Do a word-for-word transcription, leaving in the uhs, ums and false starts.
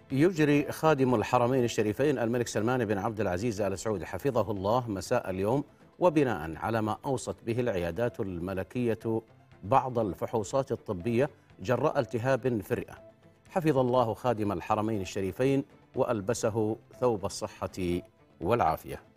يجري خادم الحرمين الشريفين الملك سلمان بن عبد العزيز آل سعود حفظه الله مساء اليوم، وبناء على ما أوصت به العيادات الملكية، بعض الفحوصات الطبية جراء التهاب في الرئة. حفظ الله خادم الحرمين الشريفين وألبسه ثوب الصحة والعافية.